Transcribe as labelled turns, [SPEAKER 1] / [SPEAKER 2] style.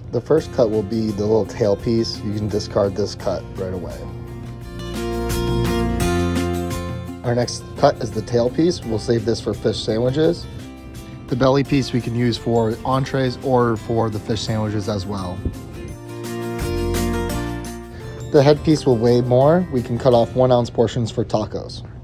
[SPEAKER 1] The first cut will be the little tail piece. You can discard this cut right away. Our next cut is the tail piece. We'll save this for fish sandwiches. The belly piece we can use for entrees or for the fish sandwiches as well. The head piece will weigh more. We can cut off 1 ounce portions for tacos.